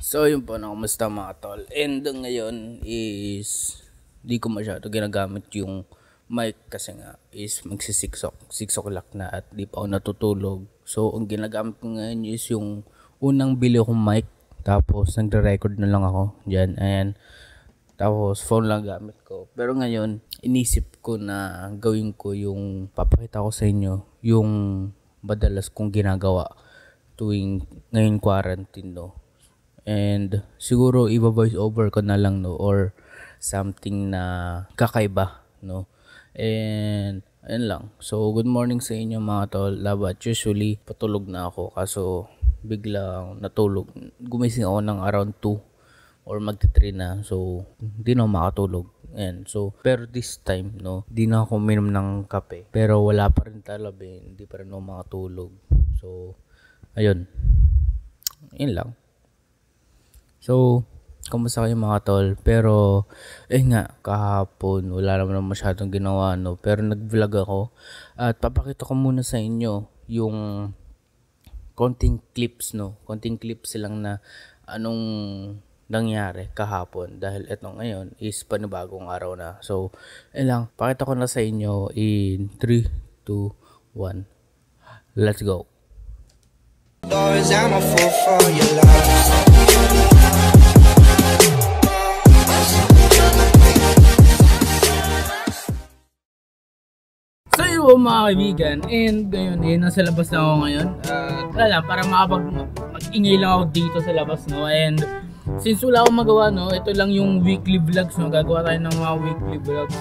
So yun po, kumusta mga tol? And ngayon is di ko masyado ginagamit yung mic kasi nga is magsisiksok 6 o'clock na at di pa ako natutulog. So ang ginagamit ko ngayon is yung unang bili kong mic, tapos nagre-record na lang ako dyan, ayan. Tapos phone lang gamit ko. Pero ngayon inisip ko na gawin ko yung papakita ko sa inyo yung madalas kong ginagawa tuwing ngayon quarantine, no. And siguro i-voice over ko na lang, no, or something na kakaiba, no. And ayun lang. So good morning sa inyo mga tol. Labat usually patulog na ako, kaso biglang natulog. Gumising ako ng around 2 or magti-3 na. So hindi na ako makatulog. And so pero this time, no, di na ako minom ng kape. Pero wala pa rin talabi, hindi pa rin ako makatulog. So ayun. Yun lang. So, kamusta kayo mga tol? Pero, nga, kahapon, wala naman masyadong ginawa, no? Pero nag-vlog ako. At papakita ko muna sa inyo yung konting clips, no? Konting clips lang na anong nangyari kahapon. Dahil eto ngayon is panibagong araw na. So, lang, pakita ko na sa inyo in 3, 2, 1. Let's go! Doors, I'm a fool for your love. So yun mga kaibigan, and ngayon nasa labas na ako ngayon. Wala lang, para mag-ingay lang ako dito sa labas, no. And since wala akong magawa, no, ito lang yung weekly vlogs, no. Gagawa tayo ng mga weekly vlogs.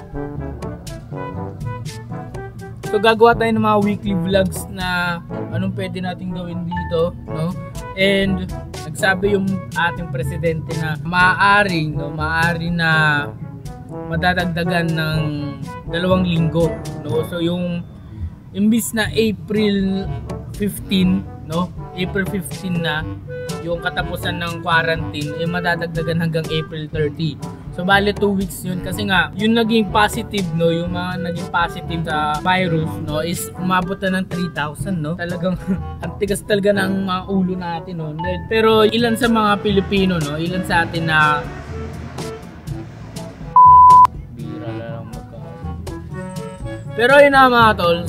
So gagawa tayo ng mga weekly vlogs na anong pwede natin gawin dito, no. And nagsabi yung ating presidente na maaari na madadagdagan ng 2 linggo, no. So yung imbis na April 15, no, April 15 na yung katapusan ng quarantine, madadagdagan hanggang April 30. So bale 2 weeks yun, kasi nga yung naging positive, no, yung mga naging positive sa virus, no, is umabot na ng 3,000, no. Talagang ang tigas talaga ng mga ulo natin, no. Pero ilan sa mga Pilipino, no, ilan sa atin na pero yun na mga tol.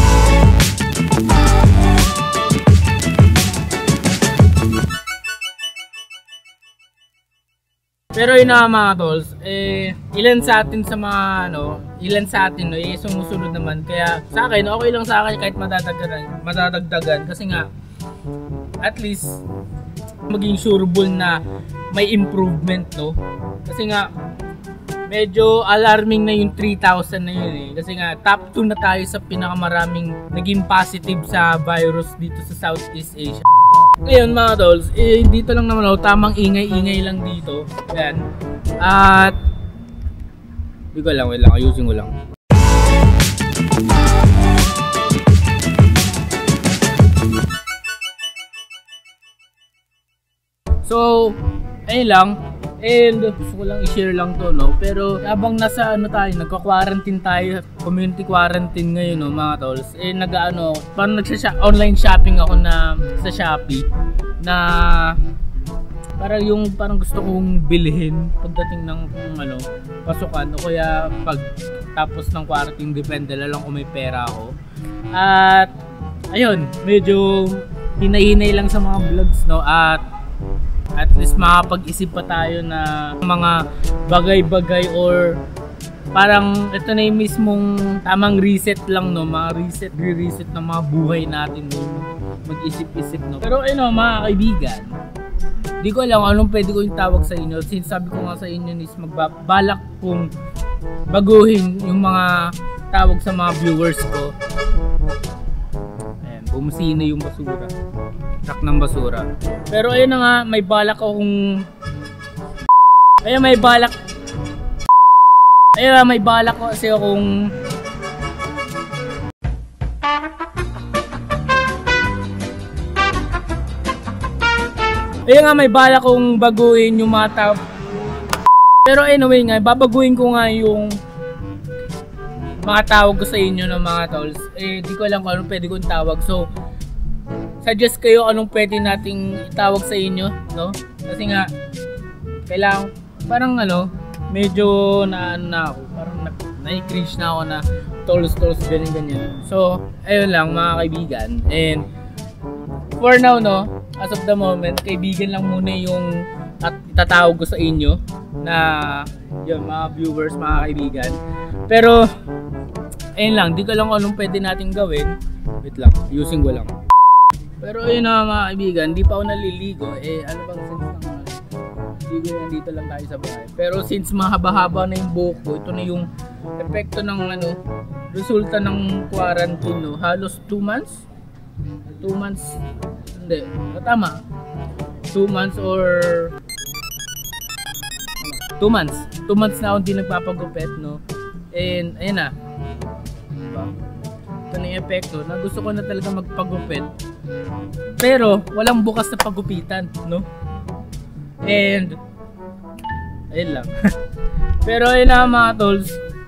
Pero yun na mga tolls, ilan sa atin sa mga sumusunod naman. Kaya sa akin, okay lang sa akin kahit madadagdagan kasi nga at least maging sureable na may improvement, no. Kasi nga medyo alarming na yung 3,000 na yun, kasi nga top 2 na tayo sa pinakamaraming naging positive sa virus dito sa Southeast Asia. Ngayon mga dolls, dito lang naman ako, tamang ingay-ingay lang dito. Yan. At hindi ko lang, ayusin ko lang. So, ayun lang. And gusto ko lang i-share lang to, no. Pero habang nasa nagka-quarantine tayo, community quarantine ngayon, no, mga tolls, parang online shopping ako na sa Shopee na parang gusto kong bilhin pagdating ng pasukan, o kaya pag tapos ng quarantine, depende lang kung may pera ako. At ayun, medyo hinay-hinay lang sa mga vlogs, no, at least makapag-isip pa tayo na mga bagay-bagay, or parang ito na yung mismong tamang reset lang, no, re-reset ng mga buhay natin, no, mag-isip-isip, no. Pero mga kaibigan, di ko alam anong pwede ko yung tawag sa inyo, since sabi ko nga sa inyo is magbabalak kong baguhin yung mga tawag sa mga viewers ko. Ayan, bumusina yung basura, truck ng basura. Pero ayun na nga, may balak kasi akong baguhin yung mga tao. Pero anyway nga, babaguhin ko nga yung mga tawag ko sa inyo ng mga tolls. Di ko alam kung ano pwede kong tawag. So suggest kayo anong pwede nating itawag sa inyo, no? Kasi nga kailangan parang medyo na ako, parang na-cringe na ako na tolls ganyan. So, ayun lang mga kaibigan. And for now, no, as of the moment, kaibigan lang muna yung itatawag ko sa inyo na yun, mga viewers, mga kaibigan. Pero ayun lang, di ko lang anong pwede natin gawin. Wait lang, using ko lang. Pero ayun na mga kaibigan, di pa ako naliligo. Ano bang sense ng ligo yan, dito lang tayo sa bahay. Pero since mahaba-haba na yung buhok ko, ito na yung epekto ng resulta ng quarantine, no? Halos 2 months? 2 months, hindi, tama. 2 months or 2 months. 2 months na ako hindi nagpapagupit, no? And ayun na. Diba? Ito na yung epekto na gusto ko na talaga magpagupit. Pero walang bukas na pagupitan, no? And ayun lang. Pero ayun na mga tolls.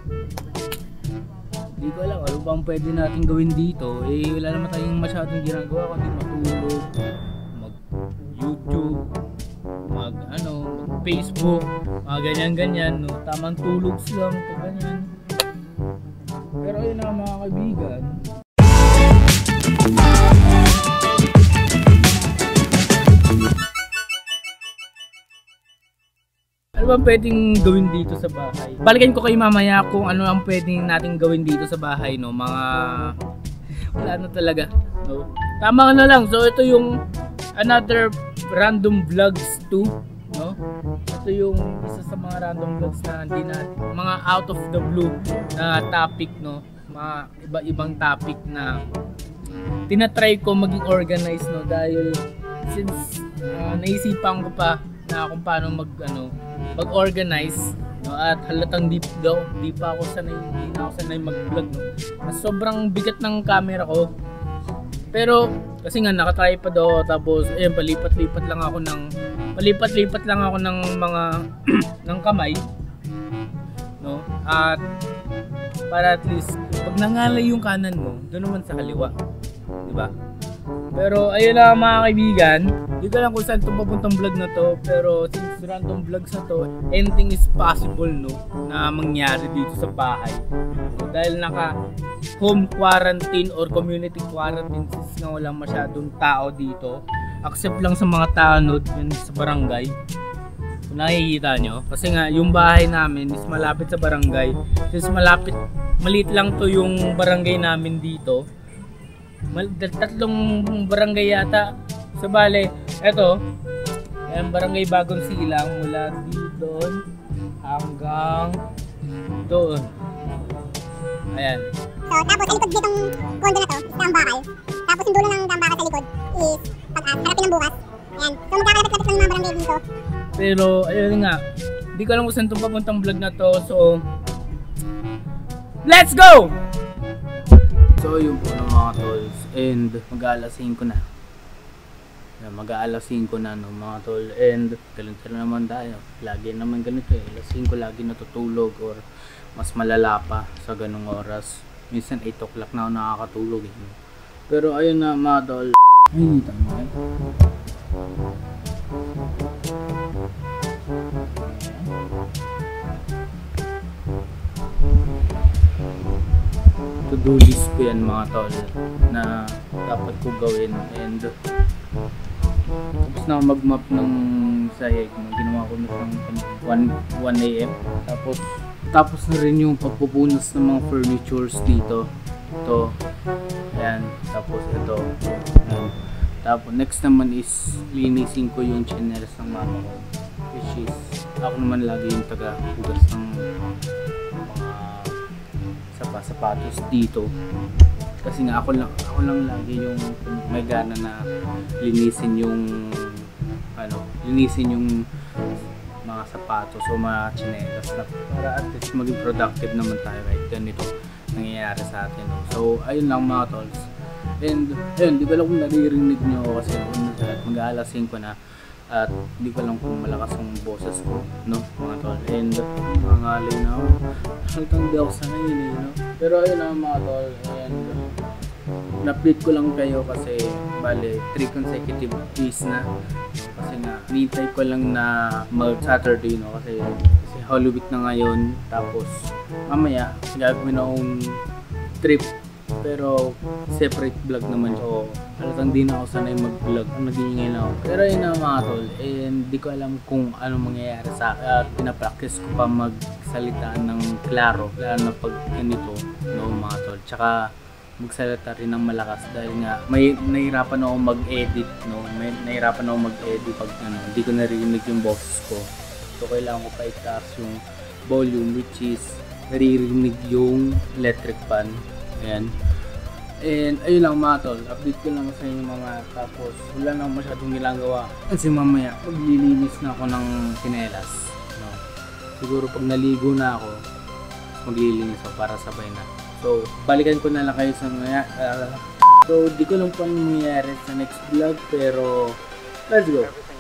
Hindi ko alam ano bang pwede natin gawin dito. Wala naman tayong masyadong ginagawa kundi matulog, mag YouTube, mag Facebook, mga ganyan, no? Tamang tulog lang ito, ganyan. Pero ayun na mga kaibigan. Ano bang pwedeng gawin dito sa bahay? Balikan ko kayo mamaya kung ano ang pwedeng natin gawin dito sa bahay, no? Mga wala na talaga, no? Tama na lang. So ito yung another random vlogs too, no? Ito yung isa sa mga random vlogs na hindi natin, mga out of the blue na topic, no? Mga iba-ibang topic na tinatry ko maging organized, no? Dahil since naisipan ko pa na kung paano mag-organize, no? At halatang di pa ako sanay mag-vlog, no? Sobrang bigat ng camera ko. Pero kasi nga naka-tripod ako, tapos ayun, palipat-lipat lang ako ng mga ng kamay, no? At para at least pag nangalay yung kanan mo, doon naman sa kaliwa, di ba? Pero ayun lang mga kaibigan, hindi ko lang kung saan itong papuntang vlog na to, pero since random vlogs na to, anything is possible, no, na mangyari dito sa bahay. So, dahil naka home quarantine or community quarantine, since nga walang masyadong tao dito, except lang sa mga tanod yun sa barangay. Kung nakikita nyo, kasi nga yung bahay namin is malapit sa barangay. Since maliit lang to yung barangay namin dito, tatlong barangay yata. So bale, eto, ayan, barangay Bagong Silang, mula dito hanggang doon. Ayan. So tapos sa likod ditong condo na to, is tambahay. Tapos yung dulo ng tambahay sa likod is harapin ng bukas. Ayan. So magkakalapit-lapit lang yung mga barangay dito. Pero ayun nga, hindi ko alam kung saan itong papuntang vlog na to. So let's go! So yun po ng mga tolls, and mag-aalas 5 na. Mag-aalas 5 na, no, mga tol, and ganito na naman tayo. Lagi naman ganito alas 5 lagi natutulog, or mas malala pa sa ganung oras. Minsan 8 o'clock na ako nakakatulog, no? Pero ayun na mga tol. Ay, tama. To-do list ko yan mga tol na dapat ko gawin, and tapos na mag-map ng sayag, ginawa ko na ng 1 AM. Tapos na rin yung pagpupunas ng mga furnitures dito. Ito, ayan, tapos ito, ayan. Tapos next naman is linisin ko yung chinelas ng mama ko, which is ako naman lagi yung taga-hugas ng sapatos dito, kasi nga ako lang lagi yung may gana na linisin yung mga sapatos o mga tsinelas, na para at least maging productive naman tayo kahit ganito nangyayari sa atin, no? So ayun lang mga tolls, and ayun, di ko alam kung naririnig nyo ako kasi mag-aalas 5 na at hindi ko alam kung malakas ang boses ko, no, mga tol, and mga alay na ako, halitang di ako sanay, no? Pero ayun lang mga tol, and Na-update ko lang kayo kasi bale 3 consecutive days na. Kasi nga, nintay ko lang na mag-Saturday, no? Kasi Holy Week na ngayon. Tapos, mamaya, gagawin akong trip. Pero, separate vlog naman. So, halatang di na ako sanay mag-vlog. Nag-iingay na ako. Pero yun na mga tol. And di ko alam kung ano mangyayari sa akin. At pinapractice ko pa magsalita ng klaro. Lalo na pag ganito, no mga tol. Tsaka, magsalita rin ng malakas dahil nga may nahirapan ako mag-edit, no? May nahirapan ako mag-edit pag hindi ko naririnig yung boses ko. So kailangan ko pa itaas yung volume, which is naririnig yung electric fan. Ayan. And ayun lang mga tol, update ko lang sa inyo mga, tapos wala nang masyadong ginagawa kasi mamaya maglilinis na ako ng pinelas, no? Siguro pag naligo na ako maglilinis ako para sabay na. So, balikan ko na lang kayo sa mga so, di ko lang po anong mangyayari sa next vlog, pero let's go!